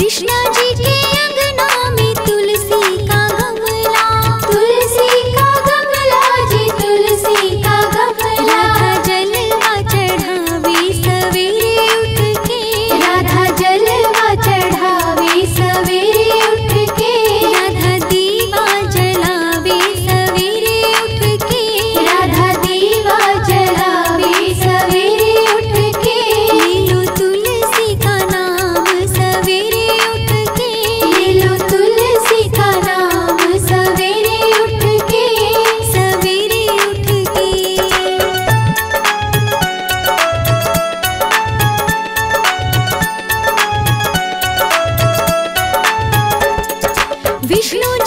कृष्णा जी के अंगना में तुलसी का गमला, तुलसी का गमला जी तुलसी का गमला। राधा जलवा चढ़ावे सवेरे उठ के, राधा जलवा चढ़ावे सवेरे उठ के। राधा दीवा जलावे सवेरे उठ के, राधा दीवा जलावे सवेरे उठ के। ले लो तुलसी का नाम सवेरे उठ के, ले लो तुलसी का नाम सवेरे उठ के, सवेरे उठ के। विष्णु